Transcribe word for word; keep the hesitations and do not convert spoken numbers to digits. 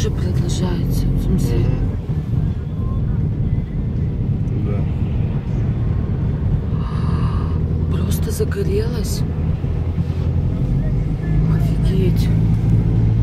тоже продолжается. В смысле? Да. Просто загорелась. Офигеть.